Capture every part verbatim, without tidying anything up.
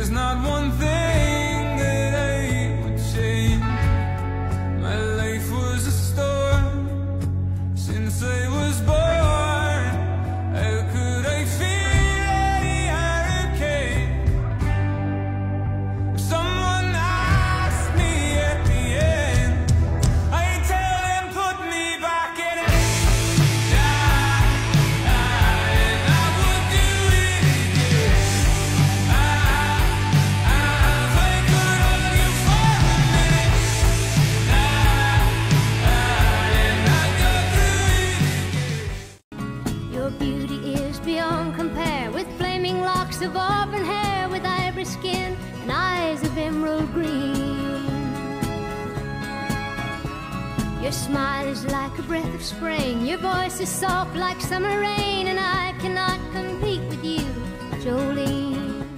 There's not one thing that I would change. My life was a storm since I was born. How could I feel any hurricane? Someone asked me at the end, I tell them put me back in it. Ah, ah, and I would do it again. Ah, ah, if I could hold you for a minute. Ah, ah, and I'd go through it again. Your beauty is beyond compare, with flaming locks of auburn hair, with ivory skin and eyes of emerald green. Your smile is like a breath of spring, your voice is soft like summer rain, and I cannot compete with you, Jolene.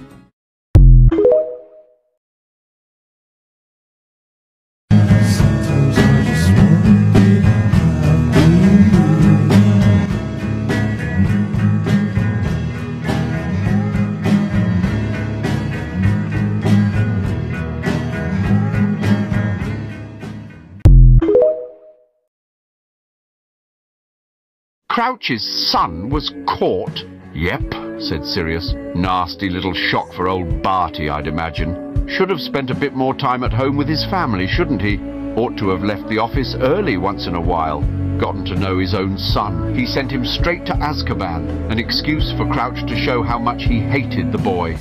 Crouch's son was caught. Yep, said Sirius. Nasty little shock for old Barty, I'd imagine. Should have spent a bit more time at home with his family, shouldn't he? Ought to have left the office early once in a while. Gotten to know his own son. He sent him straight to Azkaban, an excuse for Crouch to show how much he hated the boy.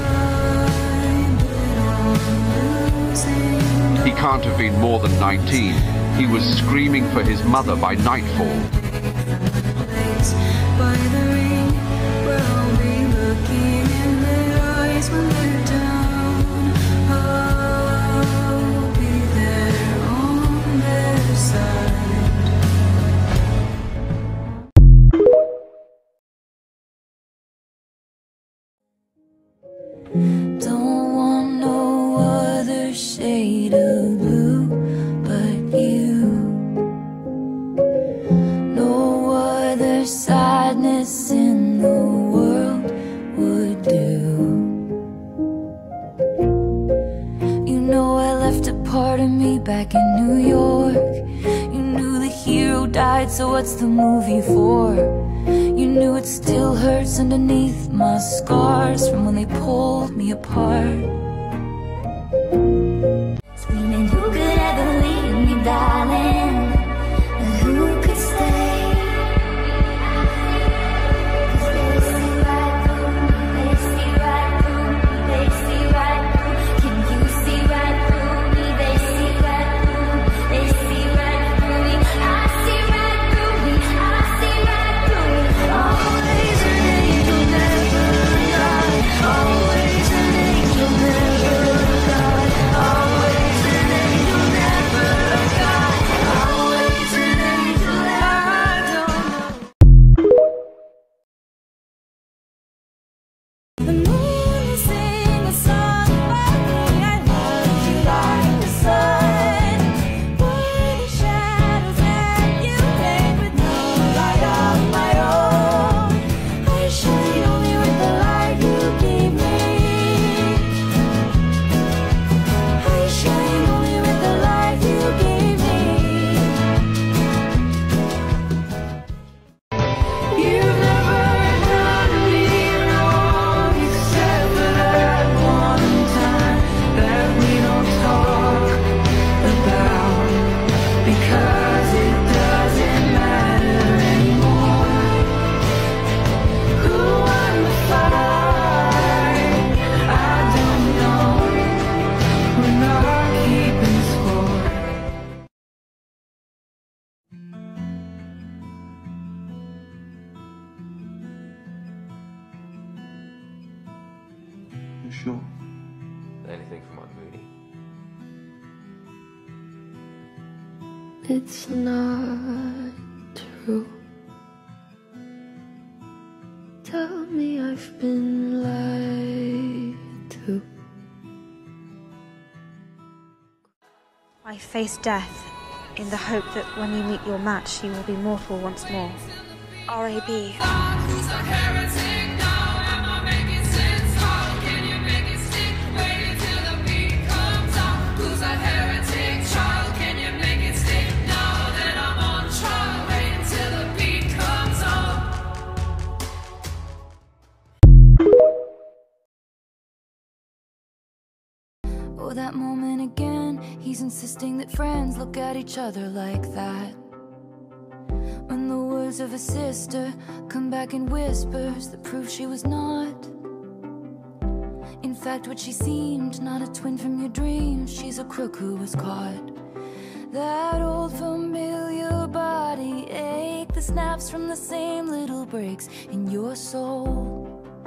He can't have been more than nineteen. He was screaming for his mother by nightfall. By the ring, where I'll be looking in their eyes when they're down. I'll be there on their side. Don't want no other shade of blue but you. Sadness in the world would do. You know I left a part of me back in New York. You knew the hero died, so what's the movie for? You knew it still hurts underneath my scars from when they pulled me apart. Screaming, who could ever leave me, darling? Who could stay? Sure. Anything from Aunt Moody? It's not true. Tell me I've been lied to. I face death in the hope that when you meet your match, you will be mortal once more. R A B Oh, that moment again, he's insisting that friends look at each other like that. When the words of a sister come back in whispers that prove she was not, in fact, what she seemed, not a twin from your dreams. She's a crook who was caught. That old familiar body ache that snaps from the same little breaks in your soul.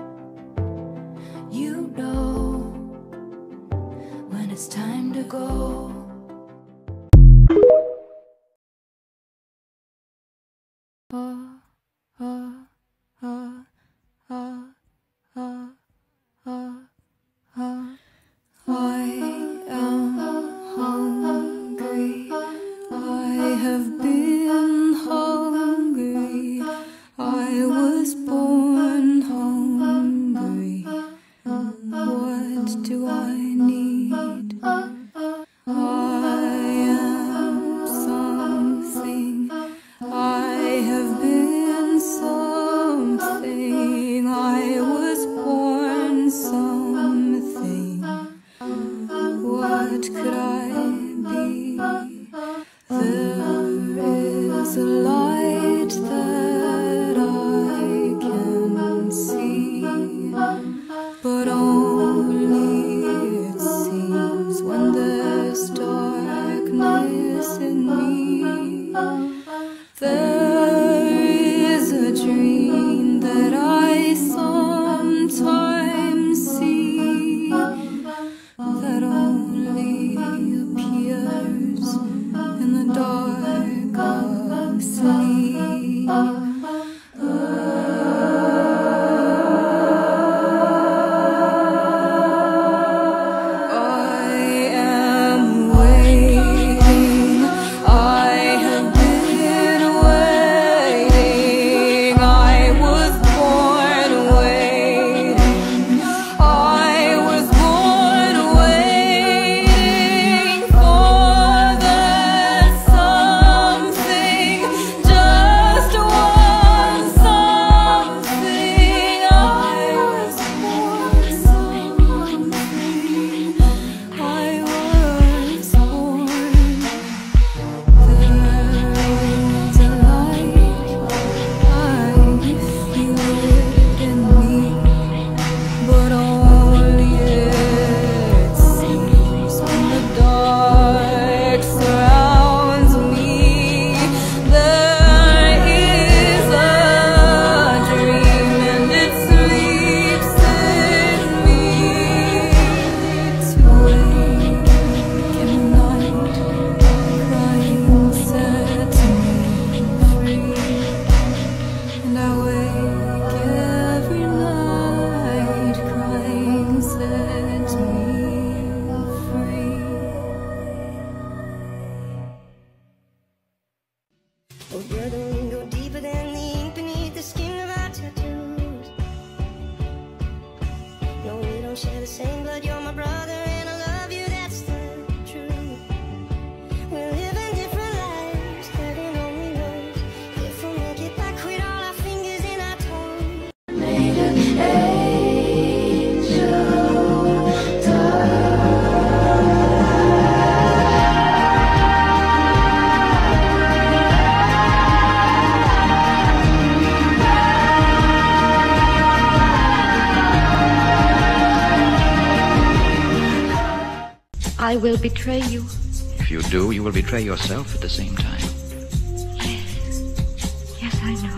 You know when it's time to go. Oh, oh, oh, oh, oh, oh, oh. I am hungry. I have been hungry. I was born hungry. What do I need? I am something. I have been something. I was born something. What could I be? There is a light that I can see, but only it seems when there's darkness in me. There is a dream that I sometimes see that only appears in the dark of sleep. I am waiting. I have been waiting. I was born waiting. I was born waiting for that something, just one something. I was born something. I was born. There's a light, I feel it in me, but only it seems when the dark surrounds me. There is a dream and it sleeps in me. To wake in the night, crying sets me free. And I wake every night, crying sets me free. Oh, brother, we go deeper than the ink beneath the skin of our tattoos. No, we don't share the same blood. You're my brother, and I love you. That's the truth. We're living different lives, heaven only knows if we'll make it back with all our fingers in our toes. Made an angel I will betray you. If you do, you will betray yourself at the same time. Yes, I know.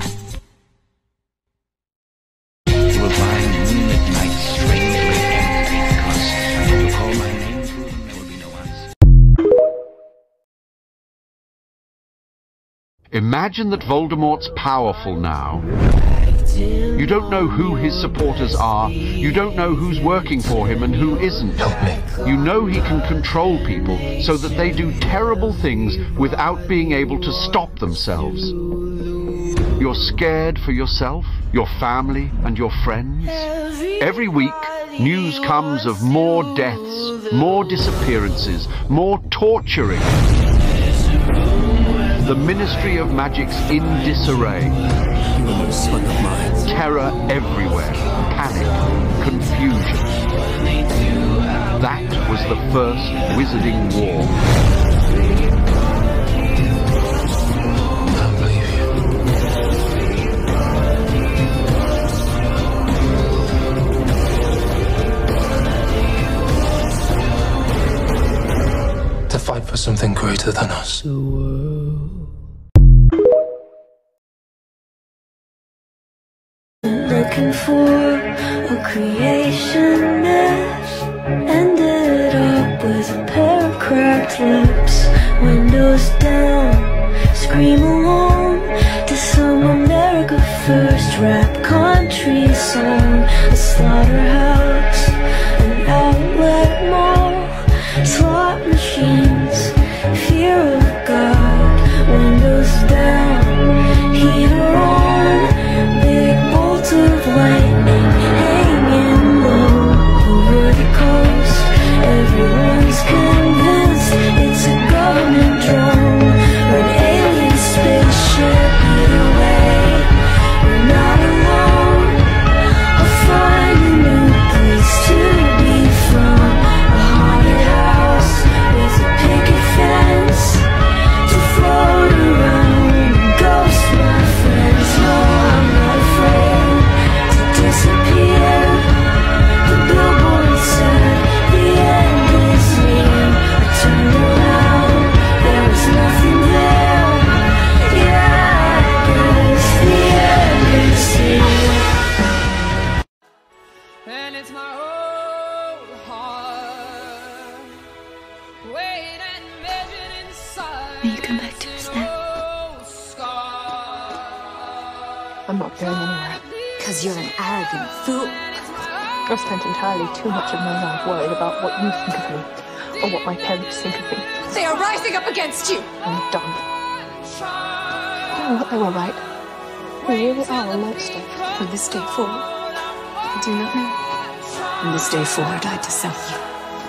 You will find moonlit nights strangely empty, because when you call my name through them, there will be no answer. Imagine that Voldemort's powerful now. You don't know who his supporters are. You don't know who's working for him and who isn't. You know he can control people so that they do terrible things without being able to stop themselves. You're scared for yourself, your family, and your friends. Every week, news comes of more deaths, more disappearances, more torturing. The Ministry of Magic's in disarray. Terror everywhere, panic, confusion. That was the First Wizarding War. I believe you. To fight for something greater than us. Looking for a creation mess. Ended up with a pair of cracked lips. Windows down, scream along to some America First rap country song. A slaughterhouse, an outlet mall, slot machines, fear of God. Windows down, heater on, big bolts of lightning hanging low over the coast. Everyone's convinced it's a government drone or an alien spaceship. Either way, we're not alone. I'll find a new place to be from. A haunted house with a picket fence to float around and ghost my friends. No, I'm not afraid to disappear. The billboard said the end is near. I turned around, there was nothing there. Yeah, I guess the end is here. And it's my old heart, weighed and measured inside. Will you come back to us then? I'm not going anywhere. Because you're an arrogant fool. I've spent entirely too much of my life worried about what you think of me, or what my parents think of me. They are rising up against you! I'm done. You know what, they were right. We really are a monster. From this day forward, I do not know. From this day forward, I disown you.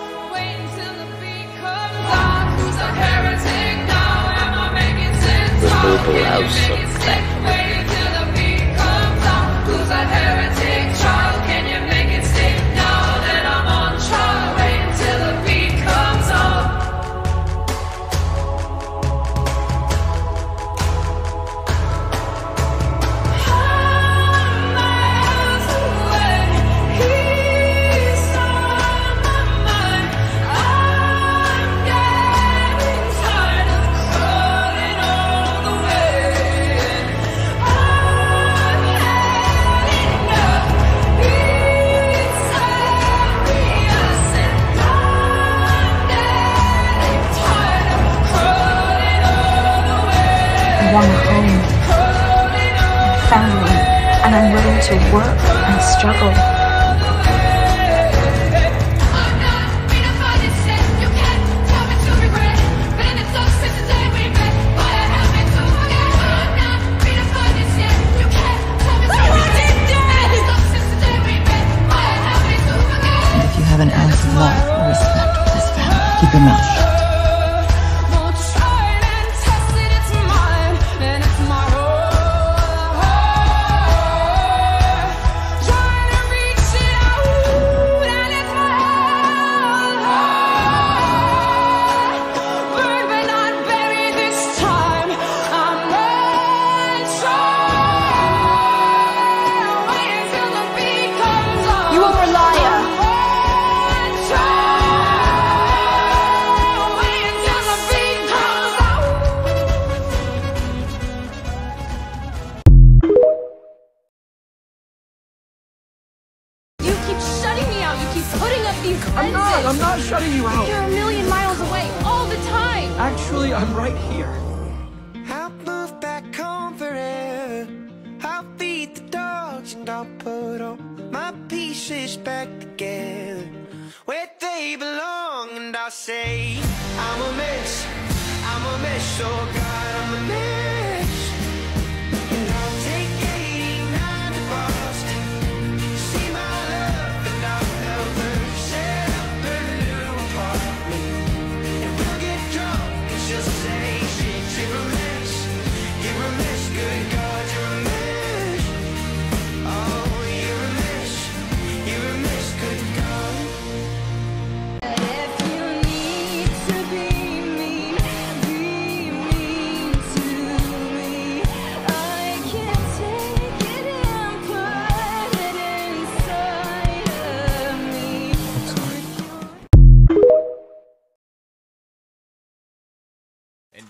The noble house of Blackwood. I want a home, a family, and I'm ready to work and struggle. And if you have an ounce of love or respect for this family, keep your mouth shut. You are a liar. You keep shutting me out. You keep putting up these fences. I'm not. I'm not shutting you out. You're a million miles away all the time. Actually, I'm right here. I'll move back home forever. I'll feed the dogs and I'll put all my pieces back together where they belong. And I'll say I'm a mess, I'm a mess, oh God, I'm a mess. And I'll take eighty-nine to Boston, see my love, and I'll help her set up her new apartment. And we'll get drunk and she'll say she, you're a mess, you're a mess, good God, you're a mess. Oh, you're a mess, you're a mess, good God. If you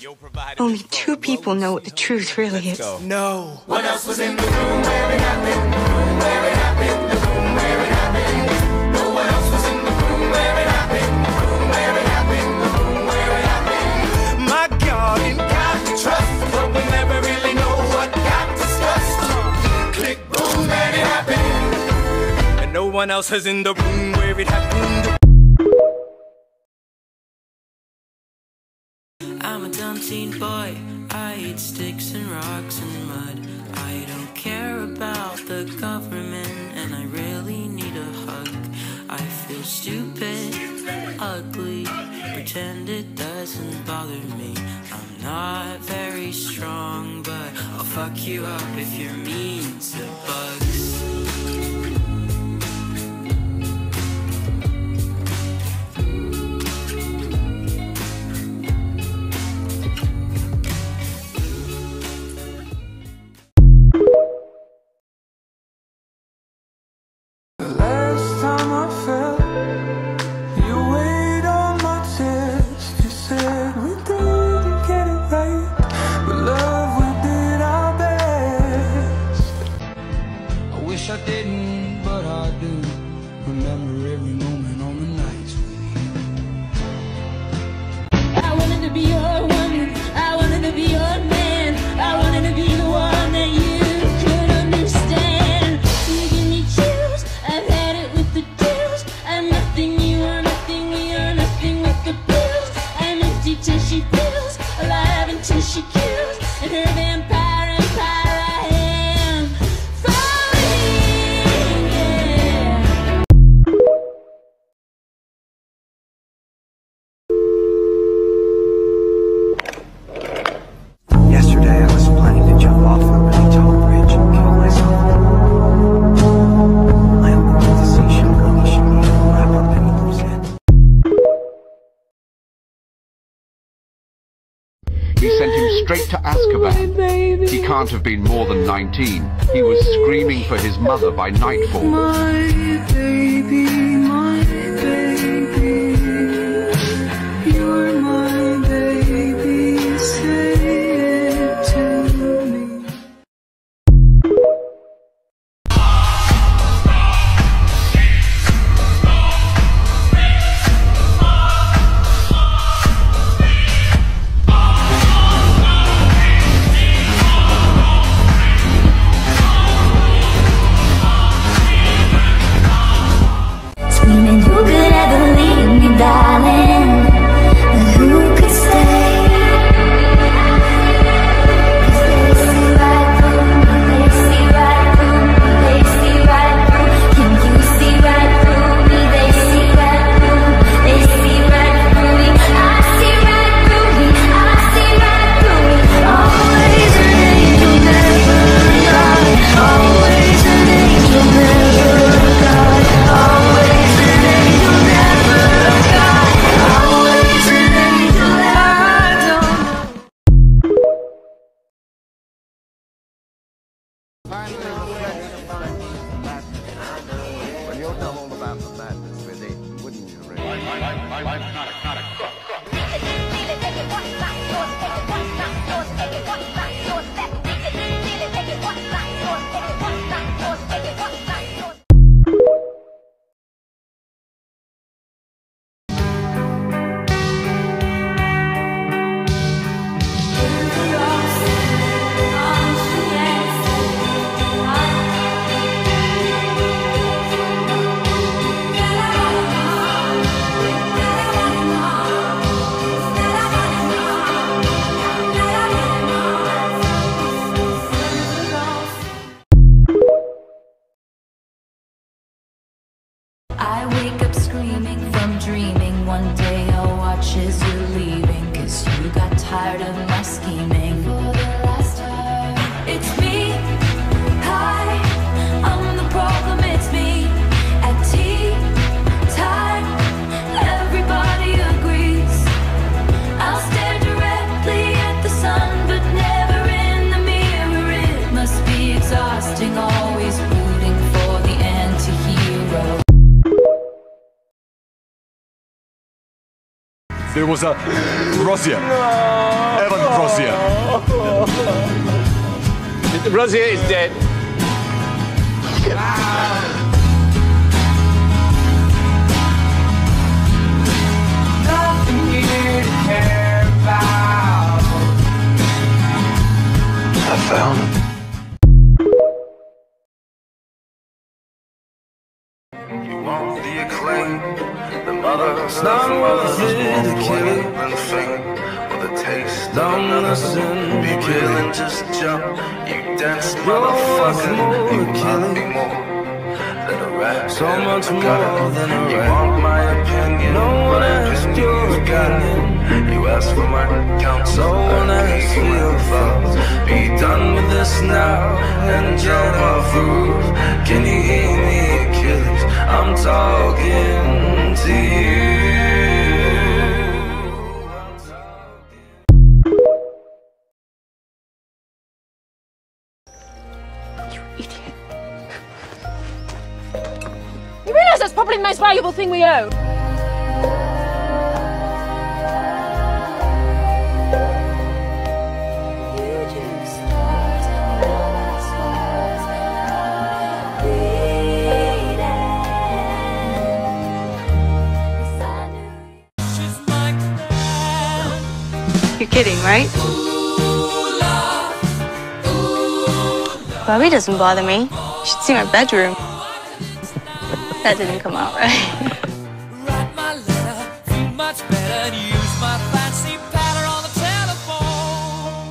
Only two people know what the truth really is. No. What else was in the room where it happened? The room where it happened. The room where it happened. No one else was in the room where it happened. The room where it happened. The room where it happened. My God, in God we trust, but we never really know what got discussed. Click, boom, where it happened. And no one else is in the room where it happened. I'm a dumb teen boy, I eat sticks and rocks and mud. I don't care about the government and I really need a hug. I feel stupid, ugly, pretend it doesn't bother me. I'm not very strong, but I'll fuck you up if you're mean to bugs. I didn't, but I do remember every moment on the nights with you. I wanted to be your woman, I wanted to be your man, I wanted to be the one that you could understand. You give me chills, I've had it with the deals. I'm nothing, you are nothing, we are nothing with the pills. I'm empty till she feels, alive until she kills. And her vampire empire I am. Yesterday I was planning to jump off a really tall bridge and kill myself. I opened up to see Shangani Shani wrap up Penny's head. He sent him straight to Azkaban. He can't have been more than nineteen. He was screaming for his mother by nightfall. My baby, my baby, you're my baby, say it to me. Screaming, who could ever leave me, darling? And who could stay? 'Cause they see right through me, they see right through me, they see right through. Can you see right through me? They see right through, they see right through me. I see right through me, I see right through me. Always an angel, never a God. Always an angel, never a God. Always an angel, never a God. Always an angel, I don't know. When you'll know all about the madness, really, wouldn't you, really? I'm not a, not a crook. I wake up screaming from dreaming. One day I'll watch as you're leaving, 'cause you got tired of my scheming. For the last time, it's me. Hi, I'm the problem, it's me. At tea time, everybody agrees. I'll stare directly at the sun, but never in the mirror. It must be exhausting, always rooting for the anti-hero. There was a Rosier. Evan Rosier. Rosier is dead. Nothing here to care about. I found him. You want the acclaim, the mother of mothers, the killing and fame, with a taste of another. Be real and just jump, you dance, motherfucker. You want me more than a rap, so much more than a rap. You want my opinion, no one asked your opinion. You asked for my counsel, no one asked for your thoughts. Be done with this now and jump off the roof. Can you hear me, Achilles? I'm talking to you. You idiot. You realise that's probably the most valuable thing we own? You're kidding, right? Bobby doesn't bother me. You should see my bedroom. That didn't come out right. Write my letter, feel much better. Use my fancy pattern on the telephone.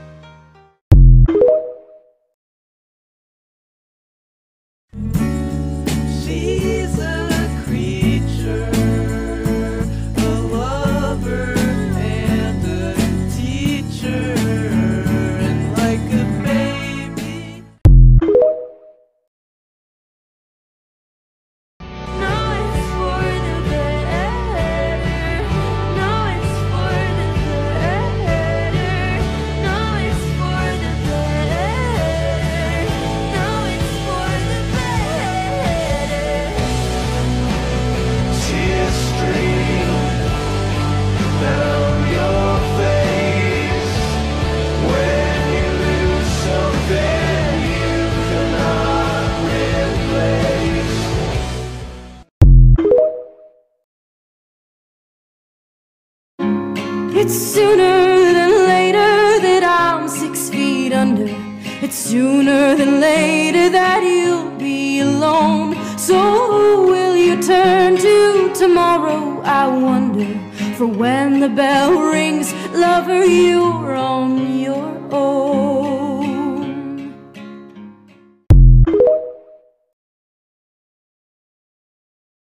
She's a creature, a lover and a teacher, and like a baby. It's sooner than later that I'm six feet under. It's sooner than later that you'll be alone. So will you turn to tomorrow, I wonder? For when the bell rings, lover, you're on your own.